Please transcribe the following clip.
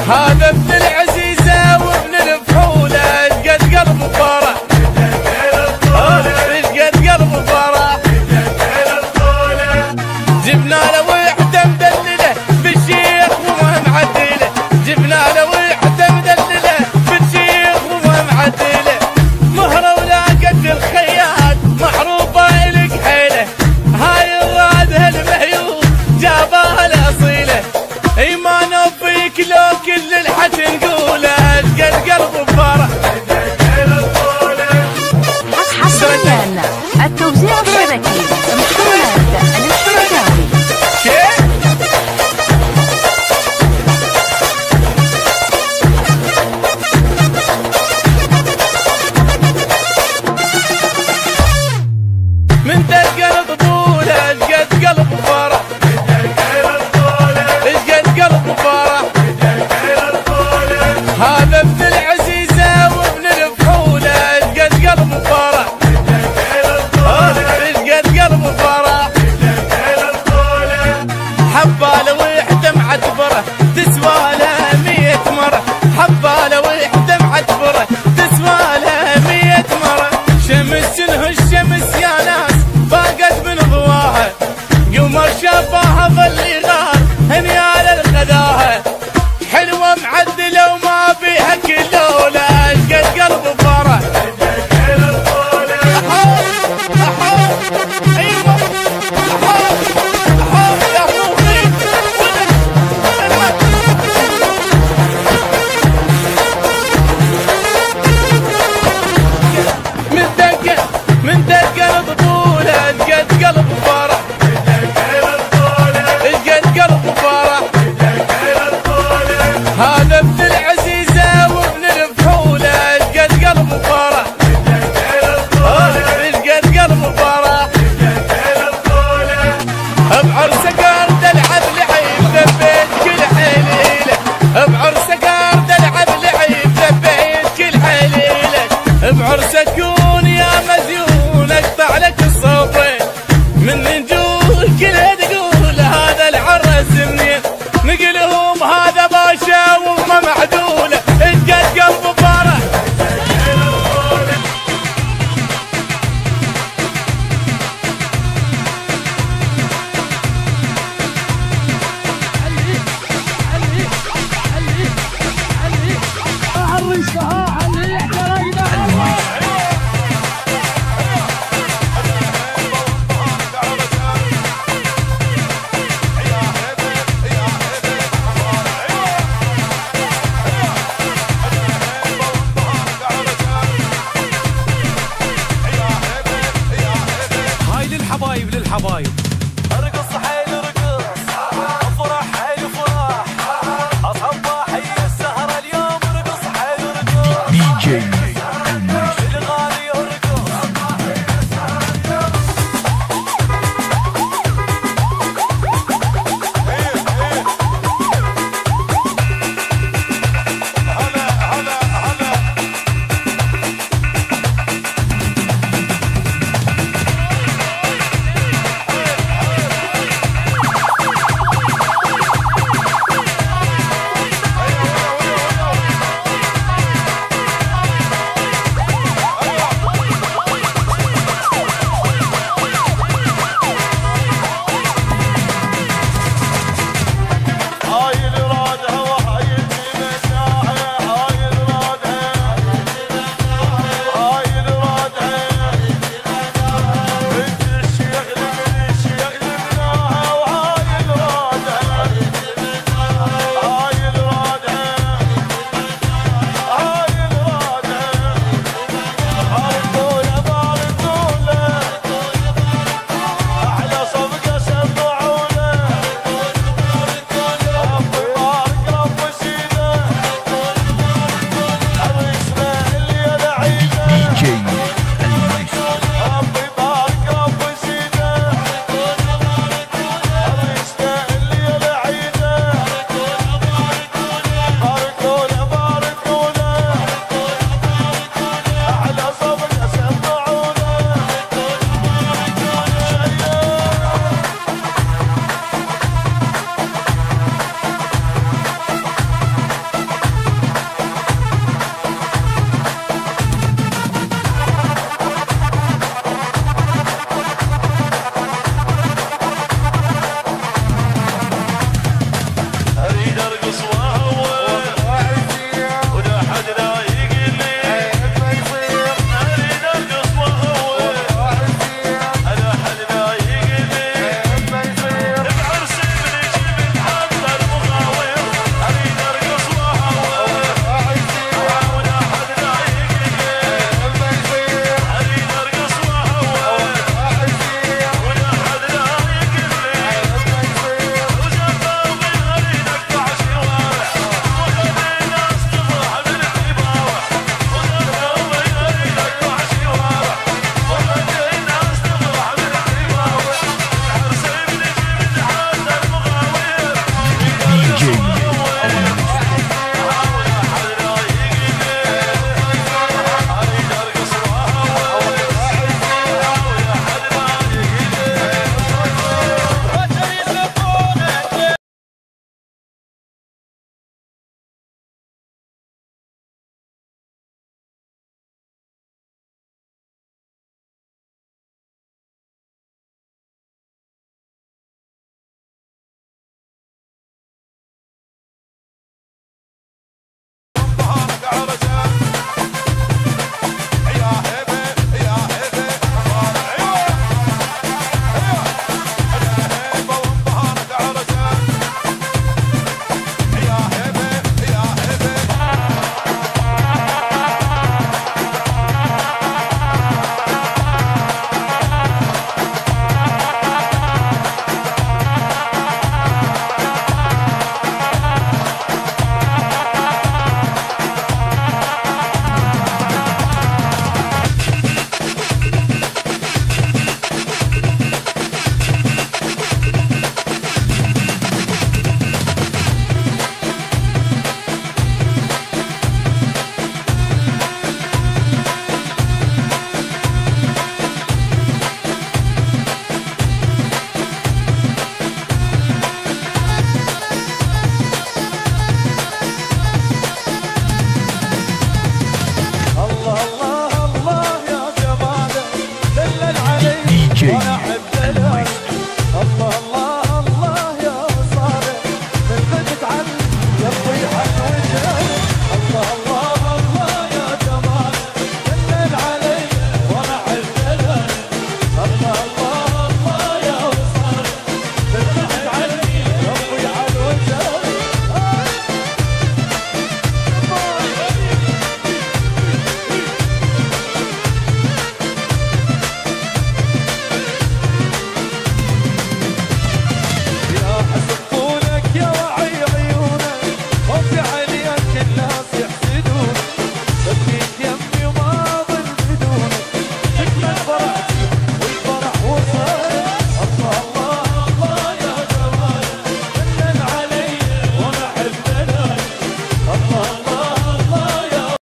هذا ابن العزيزة وابن الفحولة قد قلب فرح قد قلب فرح جبنا له وحدة مدللة بالشيخ وما معدلة جبنا له وحدة مدللة بالشيخ وما معدلة مهرة ولا قد الخياط محروبة إلك حيلة هاي الرادة المهيوب جابها الأصيلة إيمان فيك لو كل الحد نقوله قد قلب فرح حصريا التوزيع الشبكي محمد الاسكندري. من دق الطبولة قد قلب فرح قد قلب فرح هذا ابن العزيزة وابن الفحولة قد قلب فرح قد قلب فرح حباله وحده معتبره تسوى له 100 مرة حباله وحده معتبره تسوى له 100 مرة شمس شنه الشمس يا ناس باقت من ضواها قمر شافاها ظل غار هنيال الخداها حلوة معدلة وما بيها كله